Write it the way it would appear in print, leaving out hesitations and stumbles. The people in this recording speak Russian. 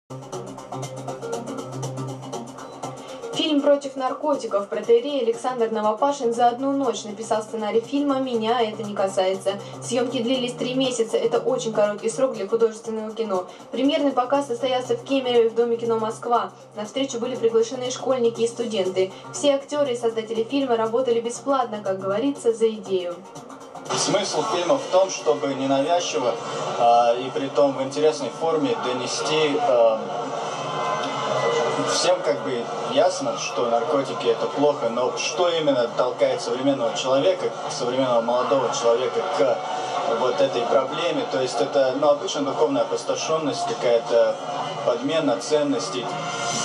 Фильм «Против наркотиков». Протоиерей Александр Новопашин за одну ночь написал сценарий фильма «Меня это не касается». Съемки длились 3 месяца. Это очень короткий срок для художественного кино. Премьерный показ состоялся в Кемерове в Доме кино «Москва». На встречу были приглашены школьники и студенты. Все актеры и создатели фильма работали бесплатно, как говорится, за идею. Смысл фильма в том, чтобы ненавязчиво и при том в интересной форме донести всем как бы ясно, что наркотики это плохо, но что именно толкает современного человека, современного молодого человека к вот этой проблеме. То есть это обычно духовная опустошенность, какая-то подмена ценностей,